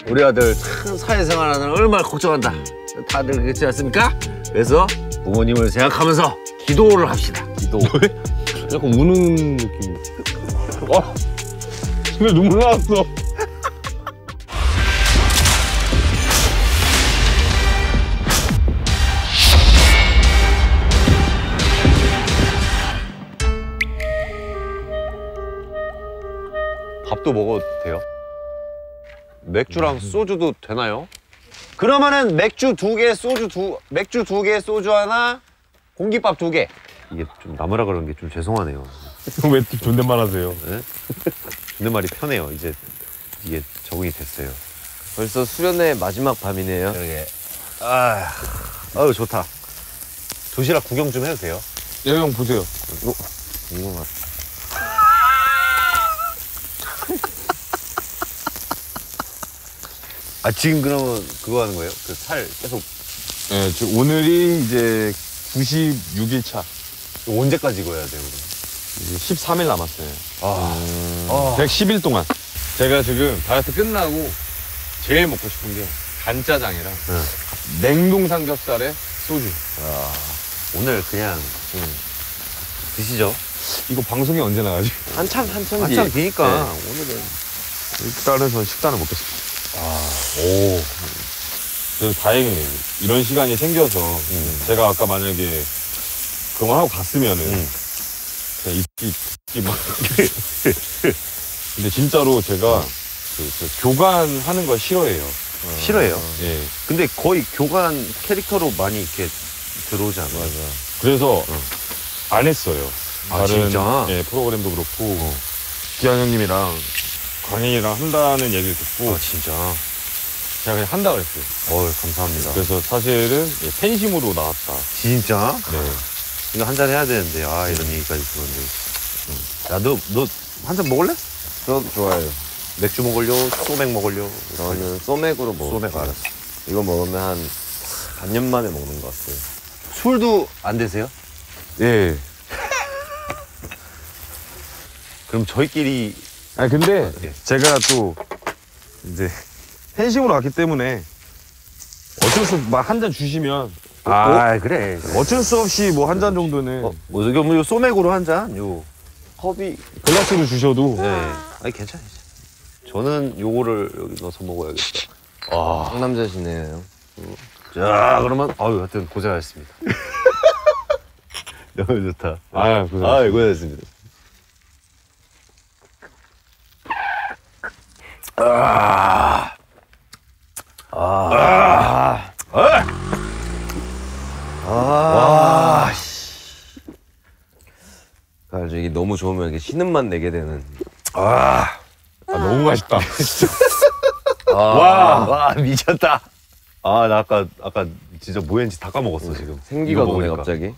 우리 아들 참 사회생활하는 얼마나 걱정한다. 다들 그렇지 않습니까? 그래서 부모님을 생각하면서 기도를 합시다. 기도. 약간 우는 느낌. 근데 눈물 나왔어. 밥도 먹어도 돼요? 맥주랑 소주도 되나요? 그러면은 맥주 2개, 맥주 2개, 소주 하나, 공깃밥 2개. 이게 좀 남으라 그러는 게 좀 죄송하네요. 왜 존댓말 하세요? 네? 존댓말이 편해요. 이제 이게 적응이 됐어요. 벌써 수련의 마지막 밤이네요. 그러게. 아유 좋다. 도시락 구경 좀 해도 돼요? 예, 형 보세요. 궁금하다. 아 지금 그러면 그거 하는 거예요? 그 살 계속 예, 오늘이 이제 96일 차. 언제까지 익어야 돼요? 이제 13일 남았어요. 아, 110일 동안. 제가 지금 다이어트 끝나고 제일 먹고 싶은 게 간짜장이랑 냉동 삼겹살에 소주. 오늘 그냥 드시죠. 이거 방송이 언제 나가지? 한참 뒤에. 한참 뒤니까 네. 오늘은 일단은 전 식단을 먹겠습니다. 오 그래서 다행이네요. 이런 시간이 생겨서 제가 아까 만약에 그걸 하고 갔으면은 그냥 잊기 막. 근데 진짜로 제가 저 교관하는 걸 싫어해요. 싫어해요. 예. 근데 거의 교관 캐릭터로 많이 이렇게 들어오지 않아요? 맞아. 그래서 안 했어요. 아, 다른 진짜? 예, 프로그램도 그렇고 기한 형님이랑 광인이랑 한다는 얘기를 듣고 진짜. 제가 그냥 한다 그랬어요. 감사합니다. 그래서 사실은 예, 팬심으로 나왔다. 진짜? 네. 이거 한 잔 해야 되는데 이런 얘기까지 들었는데. 야 너 한 잔 먹을래? 저 좋아요. 맥주 먹을려? 소맥 먹을려? 저는 소맥으로 먹어요. 소맥 알았어. 이거 먹으면 한 반년 만에 먹는 것 같아요. 술도 안 드세요? 예. 그럼 저희끼리 아니 근데 예. 제가 또 이제 팬심으로 왔기 때문에 어쩔 수 막 한 잔 주시면 그래. 어쩔 수 없이 뭐 한 잔 정도는 요 소맥으로 한 잔. 요 컵이 글라스로 주셔도 네. 아니 괜찮아요. 저는 요거를 여기 넣어서 먹어야겠다. 상남자시네요. 자 그러면 하여튼 고생하셨습니다. 너무 좋다. 고생하셨습니다. 그래서 이게 너무 좋으면 이게 신음만 내게 되는. 너무 맛있다. 와 미쳤다. 나 아까 진짜 뭐였는지 다 까먹었어 지금. 생기가 이거 도네 먹으니까. 갑자기.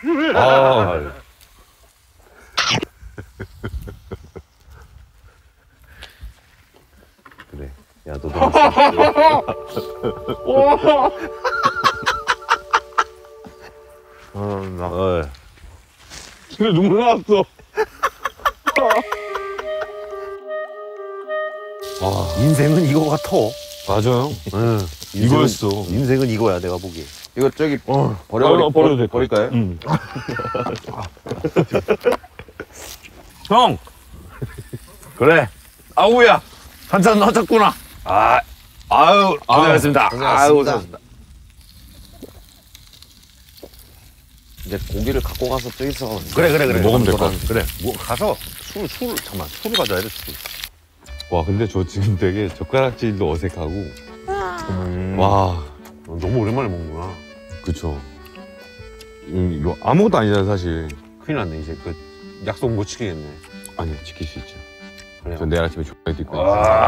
그래. 야 너 너무 근데 눈물 나왔어. 인생은 이거 같아. 맞아요. 이거였어. 인생은 이거야 내가 보기에. 이거 저기 버려도 될 거야. 버릴까요? 형! 그래. 아우야 한 잔 넣었구나. 고생하셨습니다. 고생하셨습니다. 이제 고기를 갖고 가서 저기서 그래. 먹으면 될 것 같아. 그래. 뭐 가서 술을 가져야 돼 술. 와 근데 저 지금 되게 젓가락질도 어색하고 와 너무 오랜만에 먹는구나. 그쵸. 이거 아무것도 아니잖아 사실. 큰일 났네 이제 그 약속 못 지키겠네. 아니 지킬 수 있죠. 그래요? 전 내일 아침에 조회도 있고.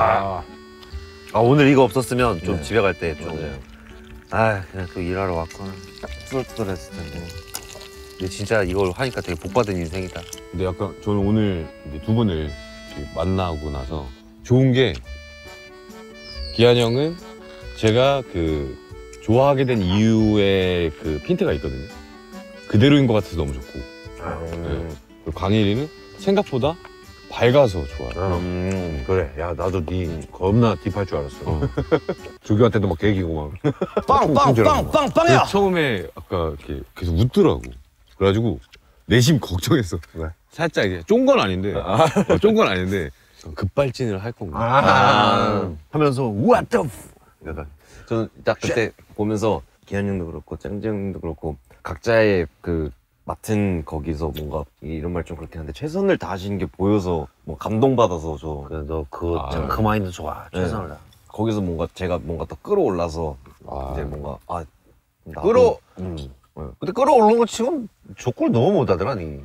오늘 이거 없었으면 좀 네. 집에 갈 때 좀. 그냥 또 일하러 왔구나. 투덜투덜했을 텐데. 근데 진짜 이걸 하니까 되게 복받은 인생이다. 근데 약간 저는 오늘 이제 두 분을 이렇게 만나고 나서 좋은 게 기한 형은 제가 그 좋아하게 된 이유의 그 핀트가 있거든요. 그대로인 것 같아서 너무 좋고. 네. 그리고 광일이는 생각보다 밝아서 좋아요. 그래. 야 나도 네 겁나 딥할 줄 알았어. 조교한테도 막 개기고 막. 빵빵빵빵빵이야. 처음에 아까 이렇게 계속 웃더라고. 그래가지고 내심 걱정했어. 왜? 살짝 이게 쫀 건 아닌데, 쫀 건 아닌데 급발진을 할 건가. 하면서 what the 약간 저는 딱 그때 보면서 기한 형도 그렇고 짱지 형도 그렇고 각자의 그 맡은 거기서 뭔가 이런 말 좀 그렇긴 한데 최선을 다하시는 게 보여서 뭐 감동받아서 저 너그 마인드 좋아. 최선을 다. 거기서 뭔가 제가 뭔가 더 끌어올라서 아. 이제 뭔가 나도, 끌어. 근데 끌어오르는 거 지금 조건을 너무 못하더라니.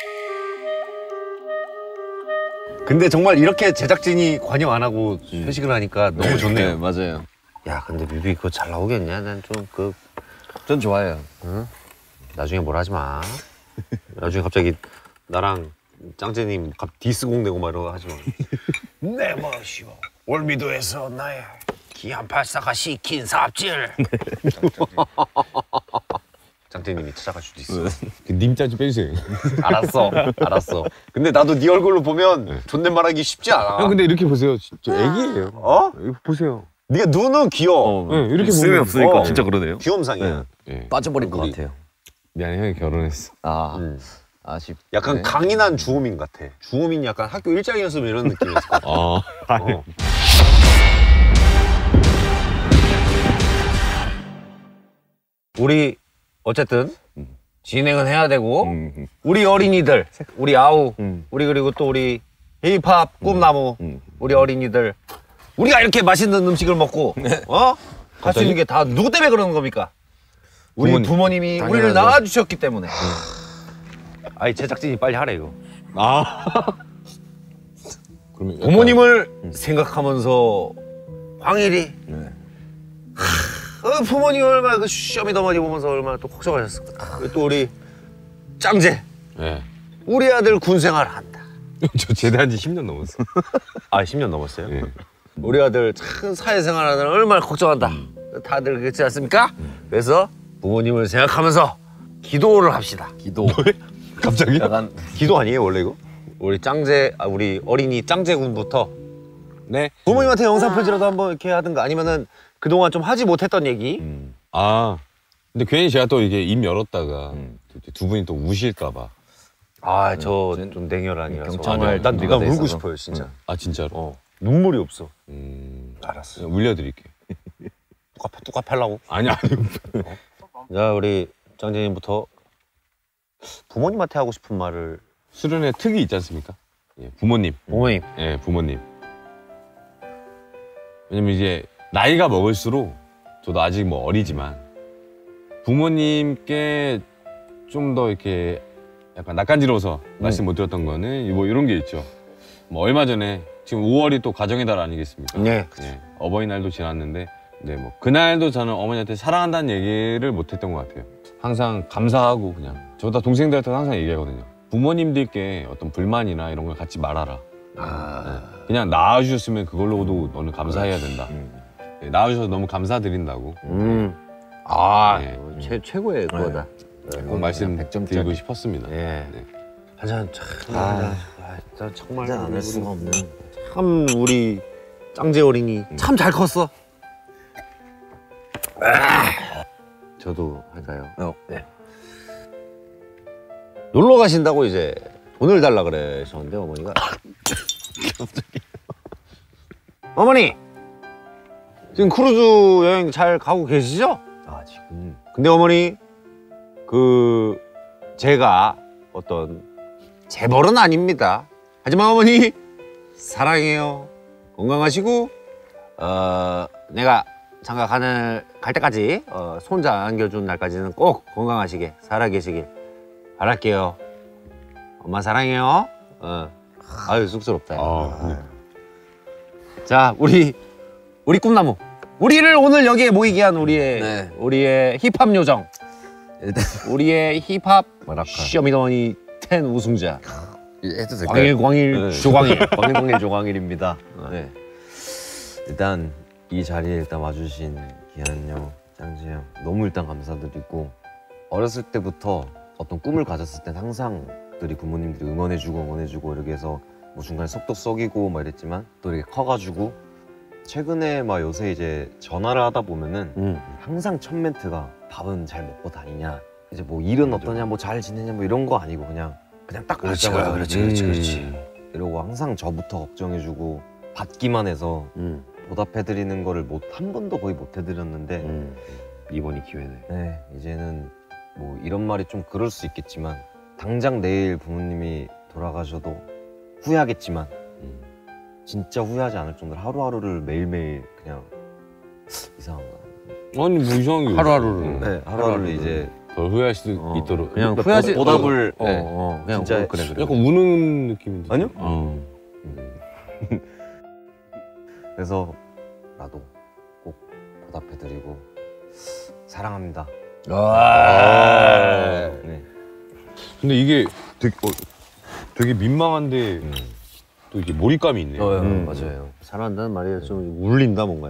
근데 정말 이렇게 제작진이 관여 안 하고 회식을 하니까 너무 좋네요. 네, 맞아요. 야 근데 뮤비 그거 잘 나오겠냐? 난 좀 전 좋아해요. 응? 나중에 뭘 하지 마. 나중에 갑자기 나랑 짱재님 디스공 내고 막 이러고 하지 마. 내 멋이오 월미도에서 나의 기안 발사가 시킨 삽질. 짱재님이 찾아갈 수도 있어. 그 님자 좀 빼주세요. 알았어. 근데 나도 네 얼굴로 보면 존댓말하기 쉽지 않아. 형 근데 이렇게 보세요. 저 애기예요. 이거 보세요. 네가 눈은 귀여워. 네, 이렇게 씀이 보면 없으니까 진짜 그러네요. 귀염상이야. 네. 빠져버린 것 같아요. 미안해, 형이 결혼했어. 아쉽. 약간 강인한 주호민 같아. 주호민이 약간 학교 일장이었으면 이런 느낌이었을 것 같아. 우리 어쨌든 진행은 해야 되고 우리 어린이들, 우리 아우, 우리 그리고 또 우리 힙합 꿈나무, 우리 어린이들 우리가 이렇게 맛있는 음식을 먹고 할 수 있는 게 다 누구 때문에 그러는 겁니까? 우리 부모님이 우리를 낳아주셨기 때문에. 아이 제작진이 빨리 하래 이거. 그러면 부모님을 생각하면서 광일이 부모님 얼마나 그 쇼미더머니 보면서 얼마나 또 걱정하셨을까. 또 우리 짱재 네. 우리 아들 군생활 한다. 저 제대한 지 10년 넘었어. 10년 넘었어요? 네. 우리 아들 참 사회생활 하는 얼마나 걱정한다. 다들 그렇지 않습니까? 그래서 부모님을 생각하면서 기도를 합시다. 기도. 갑자기? 약간 기도 아니에요 원래 이거? 우리 짱재 우리 어린이 짱재 군부터 네. 부모님한테 영상 편지라도 한번 이렇게 하든가 아니면은 그동안 좀 하지 못했던 얘기. 근데 괜히 제가 또 이게 입 열었다가 두 분이 또 우실까봐. 저 좀 냉혈한이라서. 경청할 난 네가 때 울고 있어서. 싶어요 진짜. 진짜로? 눈물이 없어. 알았어. 울려드릴게. 똑같이 하려고? 아니. 자 우리 짱재님부터 부모님한테 하고 싶은 말을. 수련회 특이 있지 않습니까? 예, 부모님. 부모님. 예, 부모님. 왜냐면 이제 나이가 먹을수록 저도 아직 뭐 어리지만 부모님께 좀 더 이렇게 약간 낯간지러워서 말씀 못 드렸던 거는 뭐 이런 게 있죠. 뭐 얼마 전에 지금 5월이 또 가정의 달 아니겠습니까? 네. 예, 어버이날도 지났는데 네, 뭐 그날도 저는 어머니한테 사랑한다는 얘기를 못 했던 것 같아요. 항상 감사하고 그냥 저보다 동생들한테 항상 얘기하거든요. 부모님들께 어떤 불만이나 이런 걸 갖지 말아라. 네, 그냥 낳아주셨으면 그걸로도 너는 감사해야 된다. 네, 낳아주셔서 너무 감사드린다고. 네. 최고의 그거다. 꼭 말씀 100점짜리. 드리고 싶었습니다. 예. 네. 한잔 참. 진짜 정말 한잔 안 할 수가 없는. 참 우리 짱재 어린이 참 잘 컸어. 저도 할까요? 네. 놀러 가신다고 이제 돈을 달라 그러셨는데 어머니가. 어머니 지금 크루즈 여행 잘 가고 계시죠? 지금 근데 어머니 제가 어떤 재벌은 아닙니다. 하지만 어머니 사랑해요. 건강하시고 내가 장가 갈 때까지 손자 안겨준 날까지는 꼭 건강하시게 살아계시길 바랄게요. 엄마 사랑해요. 아유 쑥스럽다. 자 우리 꿈나무. 우리를 오늘 여기에 모이게 한 우리의 힙합 요정. 우리의 힙합 쇼미더머니 10 우승자. 해도 될까요? 광일 조광일. 광일 조광일입니다. 네. 일단 이 자리에 일단 와주신 기한 형, 짱지 형 너무 일단 감사드리고 어렸을 때부터 어떤 꿈을 가졌을 땐 항상 부모님들이 응원해주고 이렇게 해서 뭐 중간에 속도 썩이고 막 이랬지만 또 이렇게 커가지고 최근에 막 요새 이제 전화를 하다 보면은 항상 첫 멘트가 밥은 잘 먹고 다니냐, 이제 뭐 일은 어떠냐, 뭐 잘 지내냐, 뭐 이런 거 아니고 그냥 딱 받자마자 그렇지. 이러고 항상 저부터 걱정해주고 받기만 해서 보답해드리는 거를 한 번도 거의 못 해드렸는데 이번이 기회네. 네, 이제는 뭐 이런 말이 좀 그럴 수 있겠지만 당장 내일 부모님이 돌아가셔도 후회하겠지만 진짜 후회하지 않을 정도로 하루하루를 매일매일 그냥 이상한가. 아니 뭐 이상한 게 하루하루를. 네, 하루하루를 이제 덜 후회할 수 있도록 그냥 후회하지 보답을 그냥 진짜 그래. 약간 우는 느낌인데. 아니요? 음. 그래서 나도 꼭 보답해드리고 사랑합니다. 네. 근데 이게 되게 민망한데 또 이게 몰입감이 있네요. 맞아요. 사랑한다는 말이 좀 울린다 뭔가요.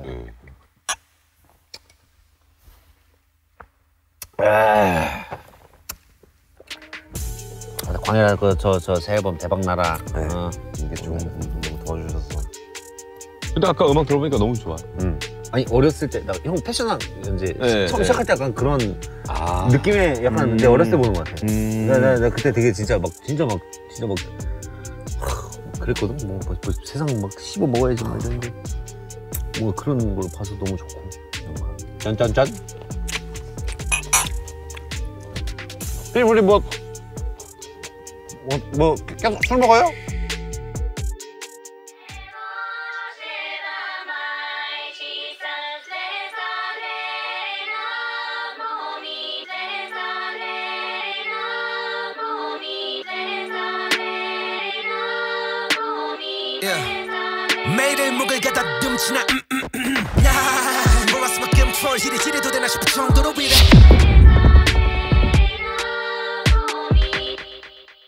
광일아 저 새 앨범 대박 나라. 이게 좋은 분도 도와주셔서. 근데 아까 음악 들어보니까 너무 좋아. 아니 어렸을 때 나 형 패션한 이제 네, 처음 네. 시작할 때 약간 그런 느낌의 약간 내 어렸을 때 보는 것 같아. 나 그때 되게 진짜 막 그랬거든. 뭐 세상 막 씹어 먹어야지 막 이런데 뭔가 그런 걸 봐서 너무 좋고. 짠짠짠. 우리 뭐 계속 술 먹어요? 매일을 목을 가다듬치나 몰랐으면 끔톨 히리히리도 되나 싶을 정도로 이래